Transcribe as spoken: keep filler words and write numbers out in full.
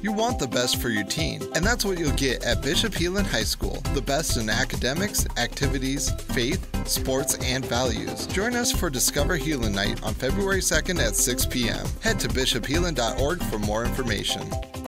You want the best for your teen, and that's what you'll get at Bishop Heelan High School. The best in academics, activities, faith, sports, and values. Join us for Discover Heelan Night on February second at six p m Head to bishop heelan dot org for more information.